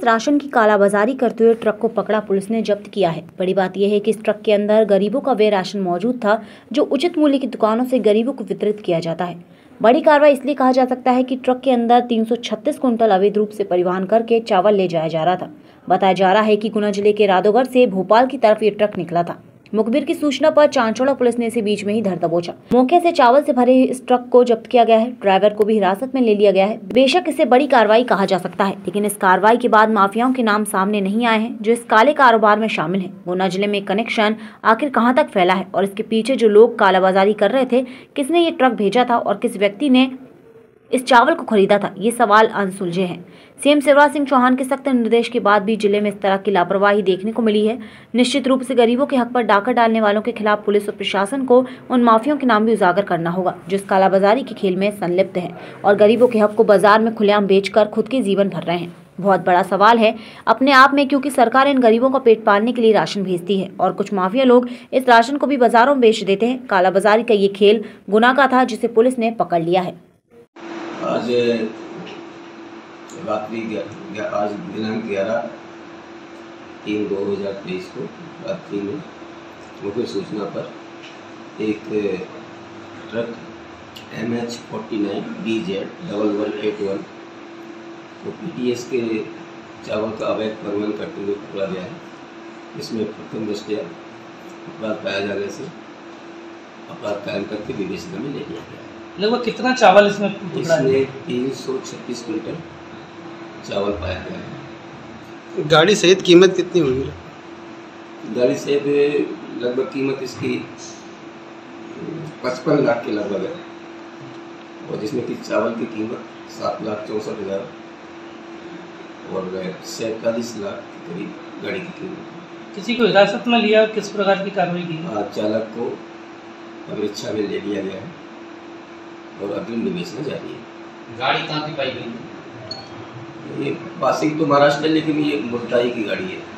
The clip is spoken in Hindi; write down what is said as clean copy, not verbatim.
इस राशन की कालाबाजारी करते हुए ट्रक को पकड़ा पुलिस ने जब्त किया है। बड़ी बात यह है कि इस ट्रक के अंदर गरीबों का वे राशन मौजूद था जो उचित मूल्य की दुकानों से गरीबों को वितरित किया जाता है। बड़ी कार्रवाई इसलिए कहा जा सकता है कि ट्रक के अंदर 336 कुंटल अवैध रूप से परिवहन करके चावल ले जाया जा रहा था। बताया जा रहा है कि गुना जिले के राधोगढ़ से भोपाल की तरफ ये ट्रक निकला था। मुखबिर की सूचना पर चांचौड़ा पुलिस ने इसे बीच में ही धर दबोचा। मौके से चावल से भरे इस ट्रक को जब्त किया गया है। ड्राइवर को भी हिरासत में ले लिया गया है। बेशक इसे बड़ी कार्रवाई कहा जा सकता है, लेकिन इस कार्रवाई के बाद माफियाओं के नाम सामने नहीं आए हैं जो इस काले कारोबार में शामिल हैं। गुना जिले में कनेक्शन आखिर कहां तक फैला है और इसके पीछे जो लोग कालाबाजारी कर रहे थे, किसने ये ट्रक भेजा था और किस व्यक्ति ने इस चावल को खरीदा था, ये सवाल अनसुलझे हैं। सीएम शिवराज सिंह चौहान के सख्त निर्देश के बाद भी जिले में इस तरह की लापरवाही देखने को मिली है। निश्चित रूप से गरीबों के हक पर डाका डालने वालों के खिलाफ पुलिस और प्रशासन को उन माफियों के नाम भी उजागर करना होगा जो इस कालाबाजारी के खेल में संलिप्त हैं और गरीबों के हक को बाजार में खुलेआम बेचकर खुद के जीवन भर रहे हैं। बहुत बड़ा सवाल है अपने आप में, क्योंकि सरकार इन गरीबों का पेट पालने के लिए राशन भेजती है और कुछ माफिया लोग इस राशन को भी बाजारों में बेच देते हैं। कालाबाजारी का ये खेल गुनाह का था जिसे पुलिस ने पकड़ लिया है। आज दिनांक 11/3/2023 को रात्रि में मुख्य सूचना पर एक ट्रक MH49DZ1181 को PTS के चावल का अवैध परिवहन करते हुए पकड़ा गया है। इसमें प्रथम दृष्टया अपराध पाया जाने से अपराध कायम करके विवेचना में ले लिया गया है। लगभग कितना चावल इसमें 336 क्विंटल चावल पाया गया है। गाड़ी सहित कीमत कितनी होगी? गाड़ी सहित लगभग कीमत इसकी 55 लाख के लगभग है और जिसमें कि चावल की कीमत 7,64,000 और 47 लाख के करीब गाड़ी की कीमत। किसी को हिरासत में लिया, किस प्रकार की कार्रवाई की? चालक को परीक्षा में ले लिया गया है और अग्रिम विवेचना जारी है। गाड़ी कहाँ की पाई गई? ये पासिंग तो महाराष्ट्र है, लेकिन ये मुद्दाई की गाड़ी है।